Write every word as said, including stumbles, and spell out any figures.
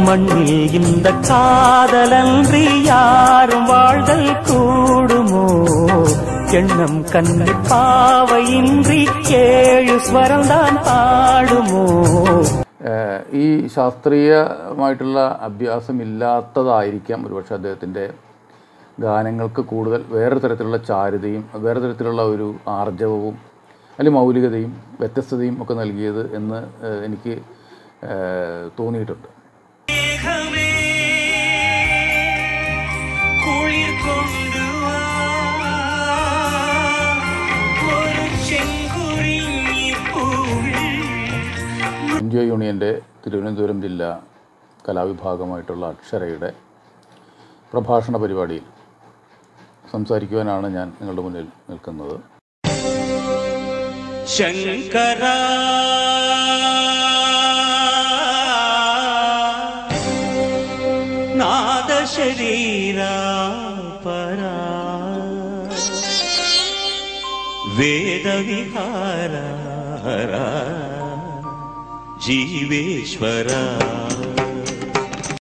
மண்ணில் இந்த காதலன்றி யாரும் வாழ்தல் கூடுமோ எண்ணம் கண்ணி பாவையின்றி ஏழு സ്വരംதான் പാടുമോ. ഈ ശാസ്ത്രീയമായിട്ടുള്ള അഭ്യാസമില്ലാത്തതായിരിക്കാം ഒരുപക്ഷെ അദ്ദേഹത്തിൻ്റെ ഗാനങ്ങൾക്ക് കൂടുതൽ വേറെ തരത്തിലുള്ള ചാരുതയും വേറെ തരത്തിലുള്ള ഒരു ആർജവവും അല്ലെങ്കിൽ മൗലികതയും വ്യത്യസ്തതയും ഒക്കെ നൽകിയത് എന്ന് എനിക്ക് തോന്നിയിട്ടുണ്ട്. എൻ ജി ഒ യൂണിയൻ്റെ തിരുവനന്തപുരം ജില്ലാ കലാവിഭാഗമായിട്ടുള്ള അക്ഷരയുടെ പ്രഭാഷണ പരിപാടിയിൽ സംസാരിക്കുവാനാണ് ഞാൻ നിങ്ങളുടെ മുന്നിൽ നിൽക്കുന്നത്. ശങ്കര നാദശരീരാ പരാ വേദവിഹാര ജീവേശ്വര